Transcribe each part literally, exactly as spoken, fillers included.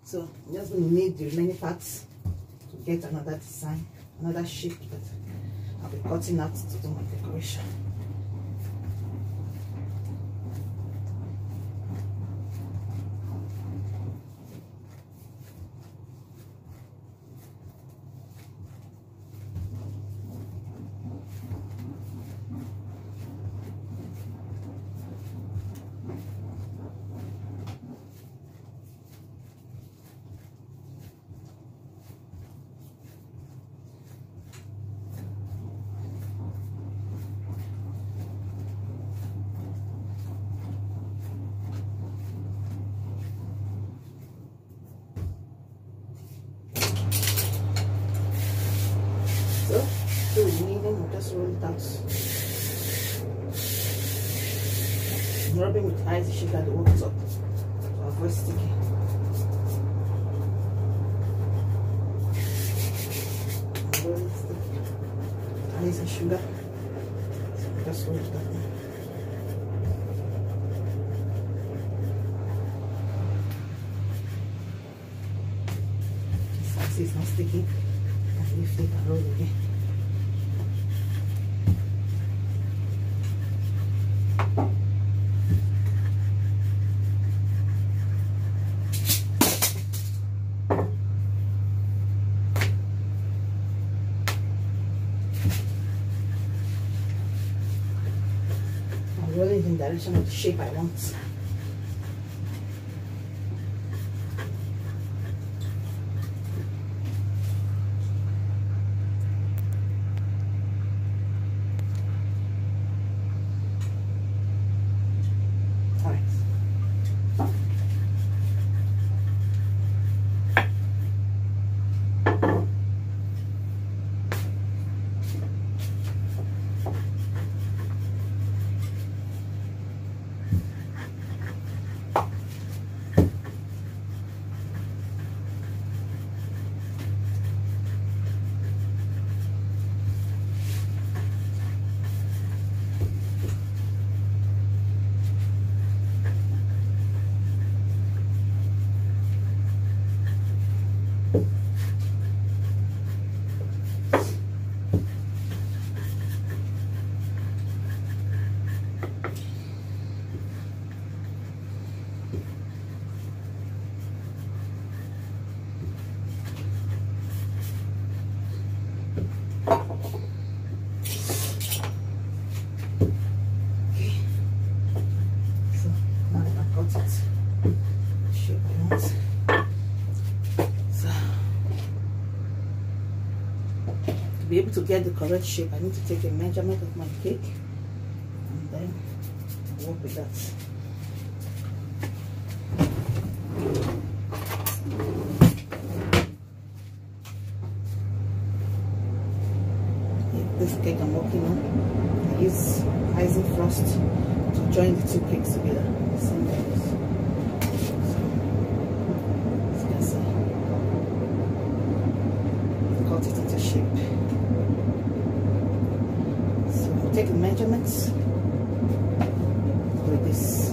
So I'm just going to need the remaining parts to get another design, another shape that I'll be cutting out to do my decoration. So we need them, we'll just roll it out. I'm rubbing with eyes to shake that the works up to avoid sticking. I'm rolling stick. Ice and sugar. So just roll it that way. So it's not sticking. I lift it and roll it again. Rolling in the direction of the shape I want. All right. Be able to get the correct shape, I need to take a measurement of my cake and then work with that. This cake I'm working on, I use icing frost to join the two cakes together. The same levels. So, as you can see, cut it into shape. Take the measurements with this.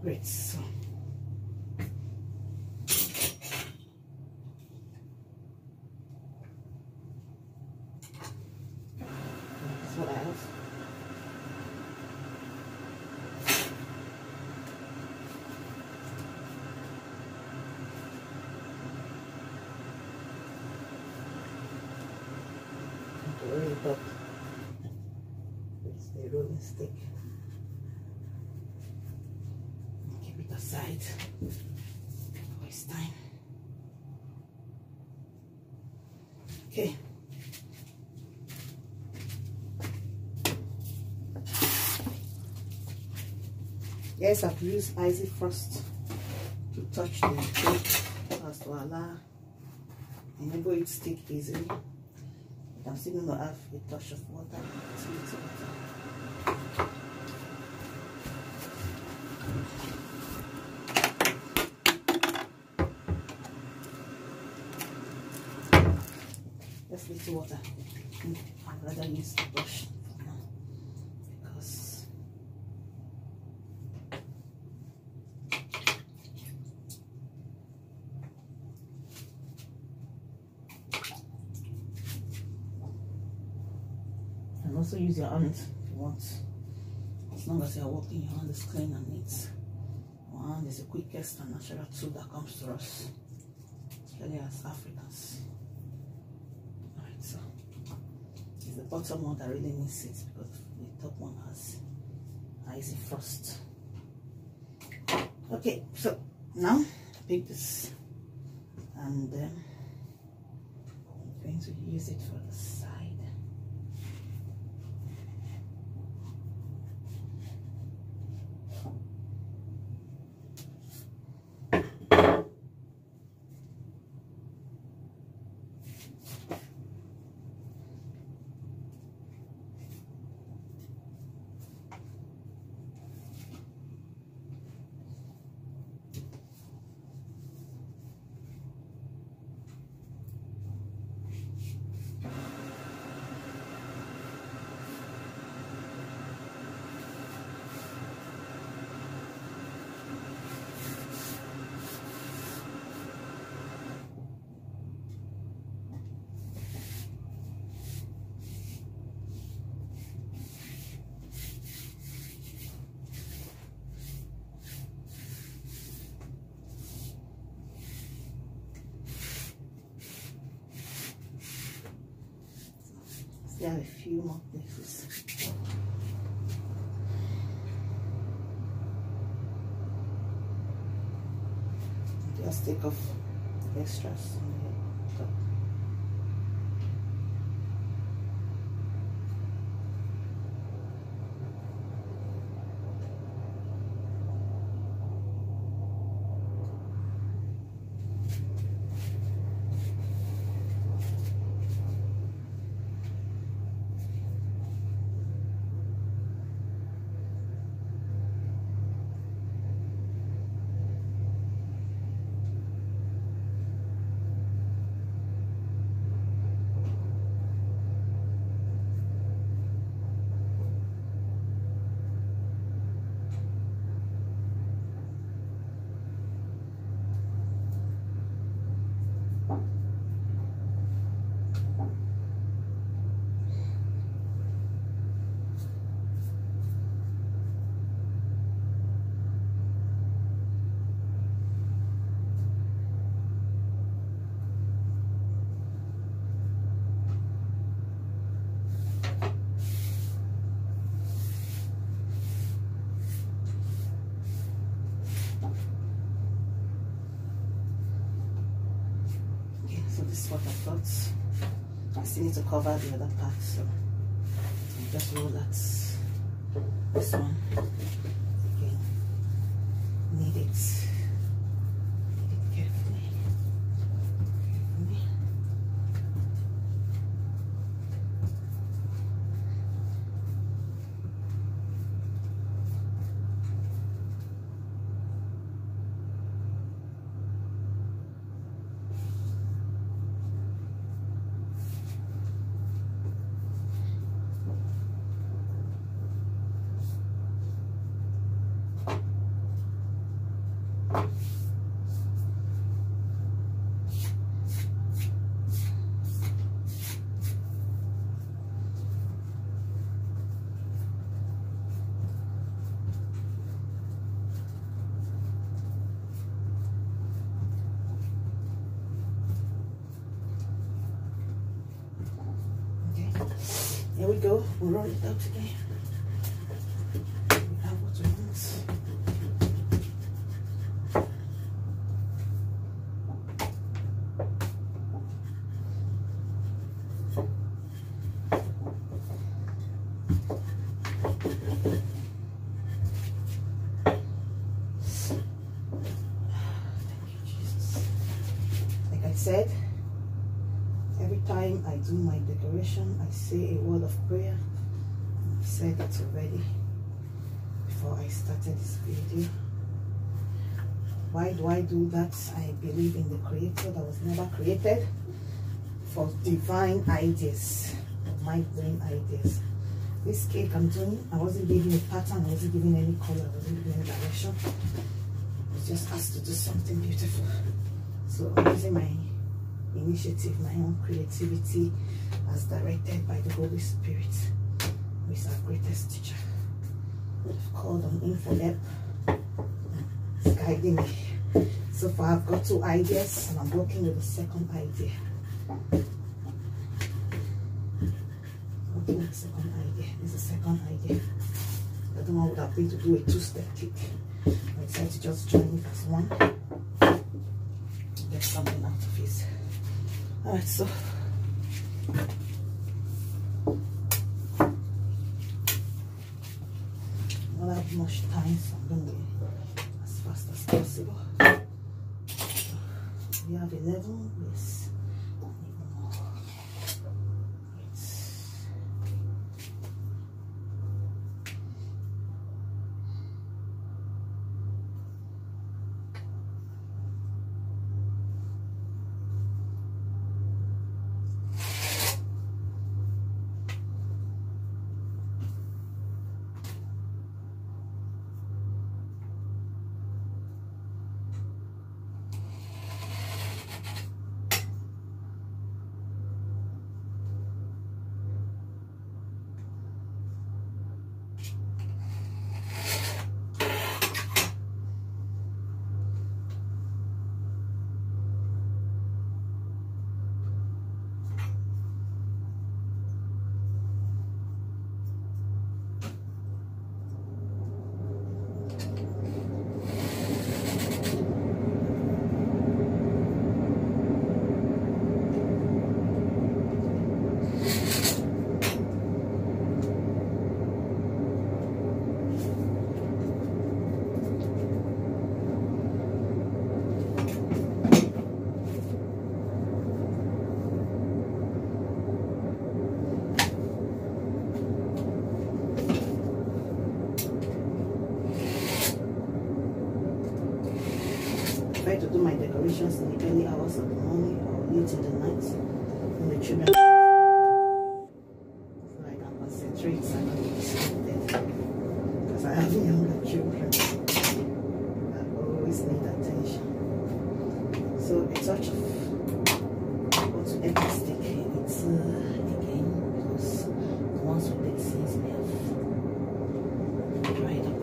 Great. So that's what I have. Roll it up with the rolling stick. Keep it aside. Waste time. Okay. Yes, I've used Icy Frost to touch the cake as to allow enable it to stick easily. I'm still going to have a touch of water. Just little water. I'd rather use the brush for now because and also use your hand if you want. As long as you're working, your hand is clean and neat. Our hand is the quickest and natural tool that comes to us, especially as Africans. Alright, so it's the bottom one that really needs it because the top one has Icy Frost. Okay, so now pick this and um, I'm going to use it for the side. There are a few more places. Just take off the extras on the top. So this is what I've got. I still need to cover the other part, so I'll just roll that this one again. Knead it. Knead it carefully. Carefully. Here we go, we'll roll it out again. We have what we want. Thank you, Jesus. Like I said, every time I do my decoration, I say a word of prayer. I said it already before I started this video. Why do I do that? I believe in the Creator that was never created, for divine ideas, mind blowing ideas. This cake I'm doing, I wasn't giving a pattern, I wasn't giving any color, I wasn't giving any direction. I was just asked to do something beautiful. So I'm using my initiative, my own creativity, as directed by the Holy Spirit, who is our greatest teacher. I've called on him for help. It's guiding me. So far I've got two ideas and I'm working with the second idea. Working with the second idea. This is the second idea. The other one would have been to do a two-step kick. I decided to just join it as one. Get something out of it. Alright, so I don't have much time, so I'm going to be as fast as possible. We have eleven, yes. Try to do my decorations in the early hours of the morning or late in the night when the children, so I can concentrate and not be distracted, because I have younger children that always need attention. So a touch of what to epic stick it's uh, again, because the ones with the seeds may have dried up.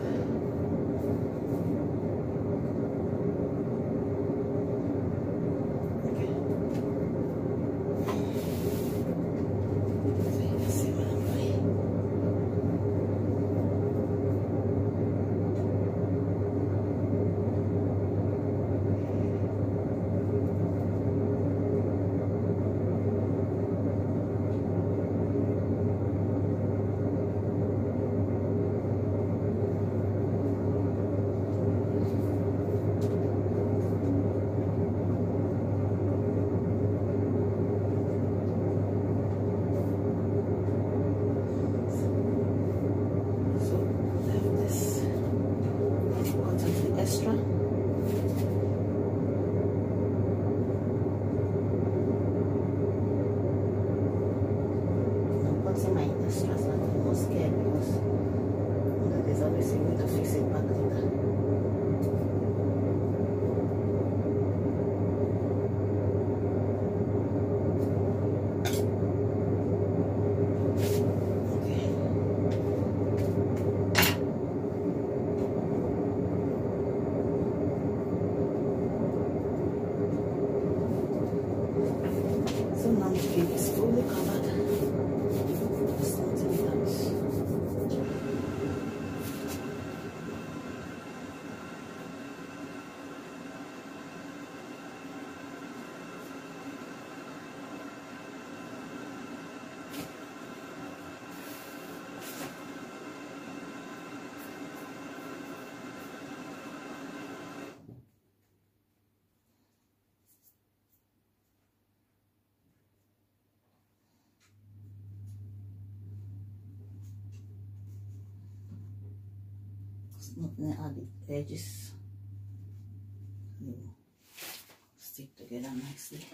Smoothing at the edges. They will stick together nicely.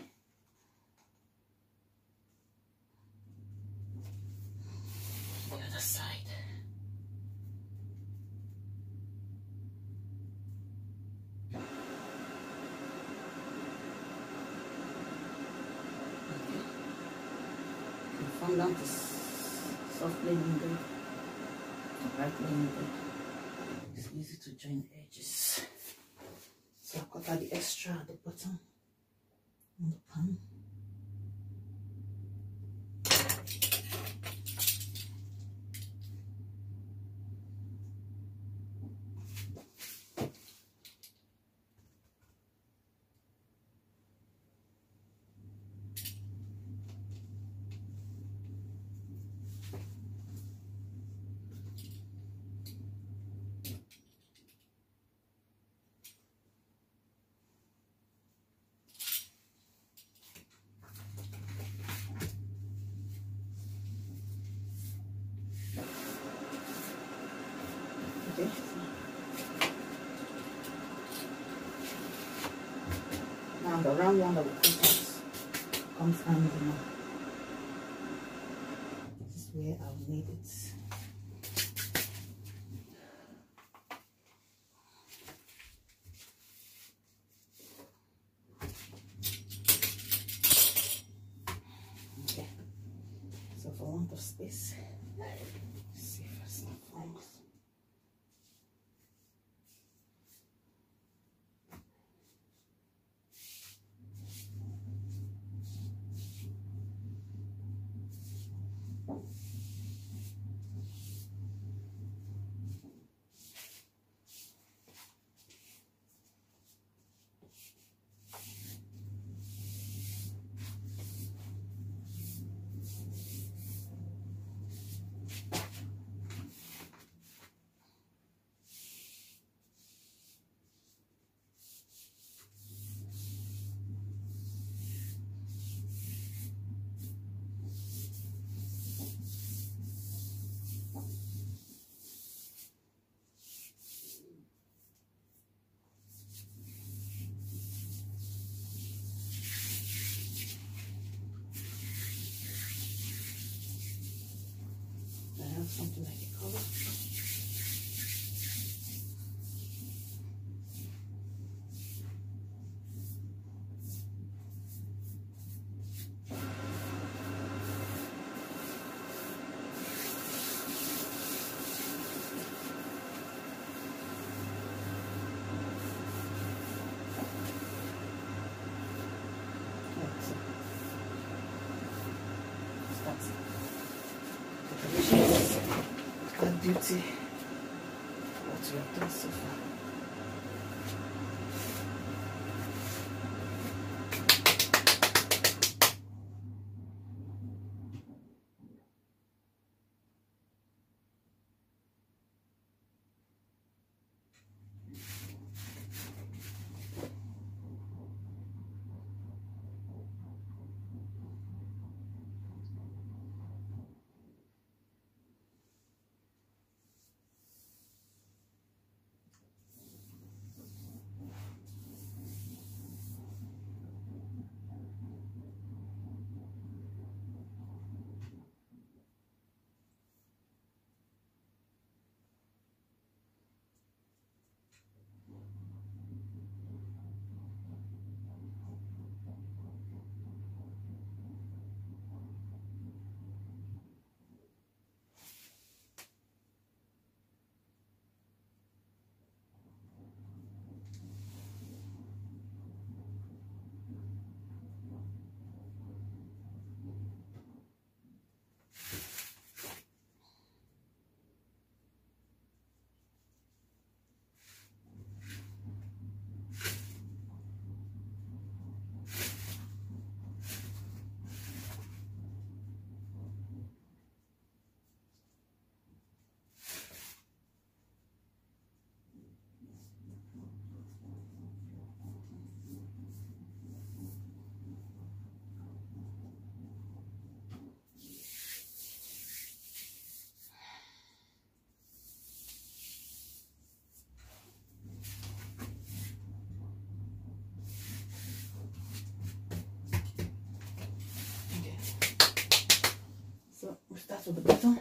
The other side. From down to soft blending good, bright blending good. It's easy to join the edges. So I'll cut out the extra at the bottom on the pan. Okay. Now the round one that we cut out comes handy now. This is where I'll need it. Okay. So for want of space, let's see if it's not falls. Something like a cover. That beauty, what we have done so far. to the bottom.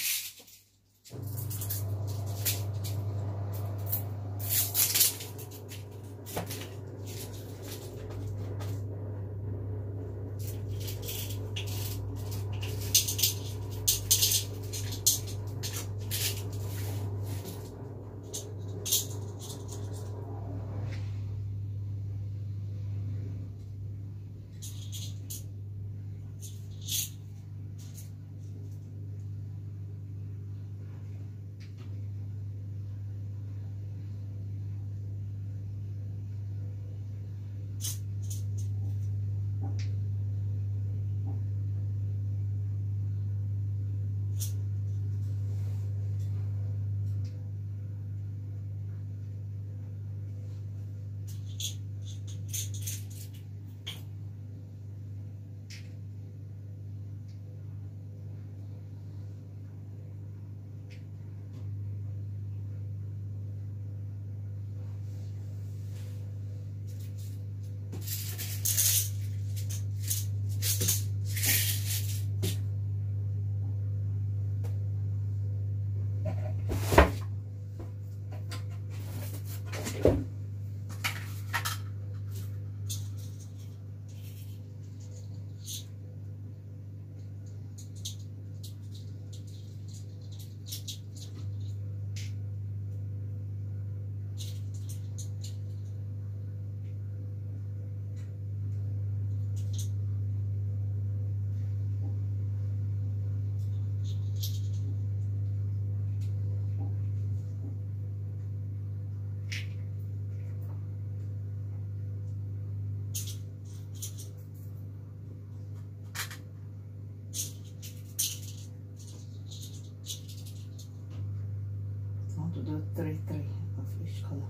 To do three three of each color.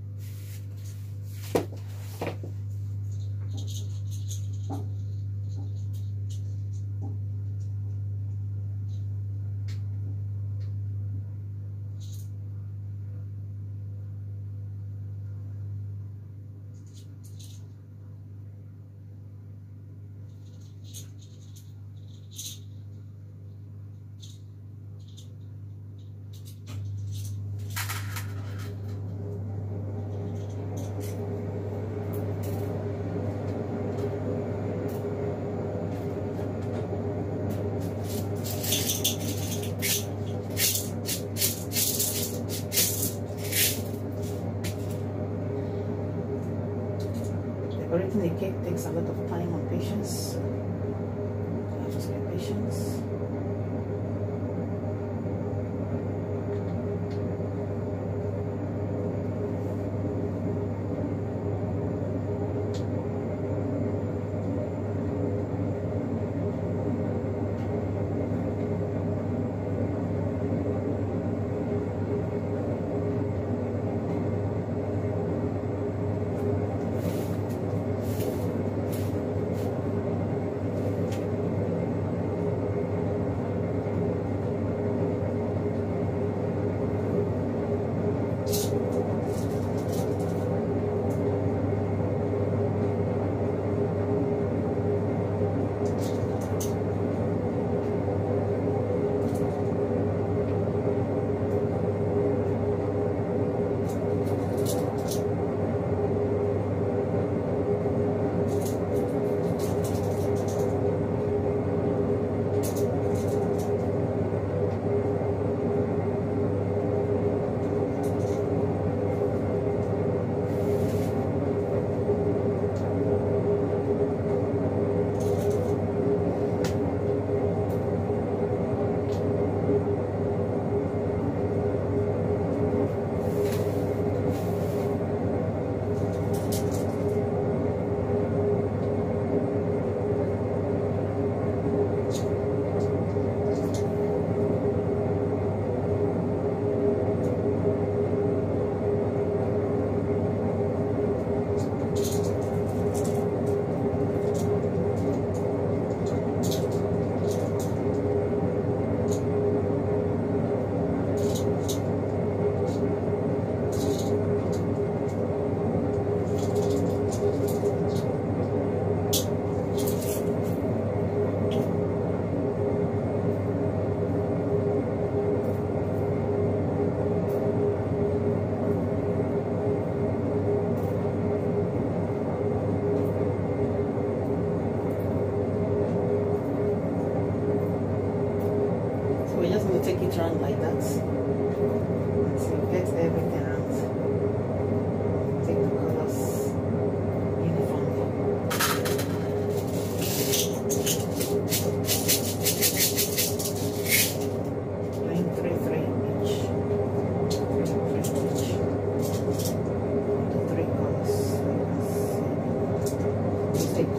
Decorating the cake takes a lot of time and patience. You have to spend patience.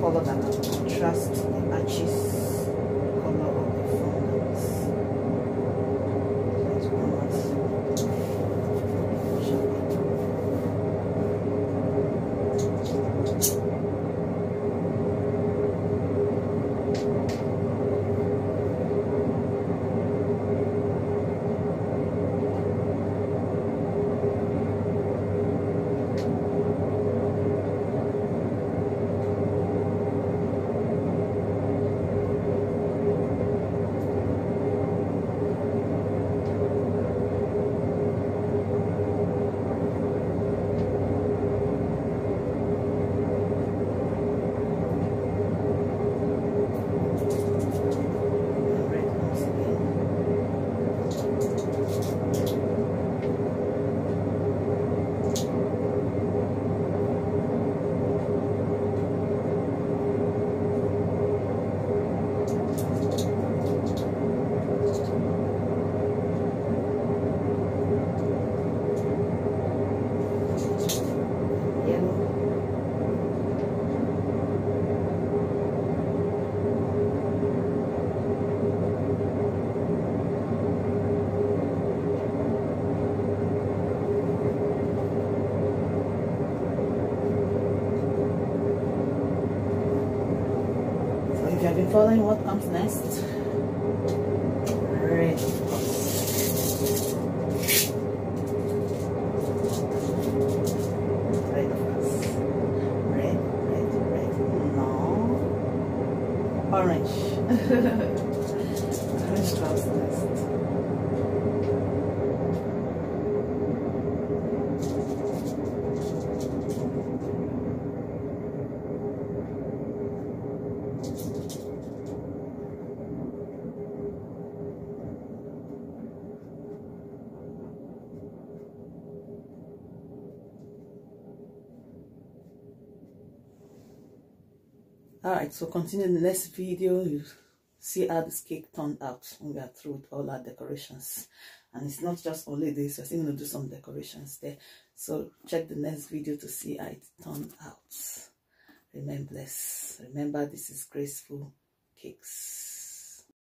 color that can contrast the arches color of the fondants. Let's go If you have been following what comes next, red. Red first. Red, red, red. No. Orange. Orange comes next. Alright, so continue in the next video. You see how this cake turned out when we are through with all our decorations. And it's not just only this, we're still going to do some decorations there. So check the next video to see how it turned out. Remain blessed. Remember, this is Graceful Cakes.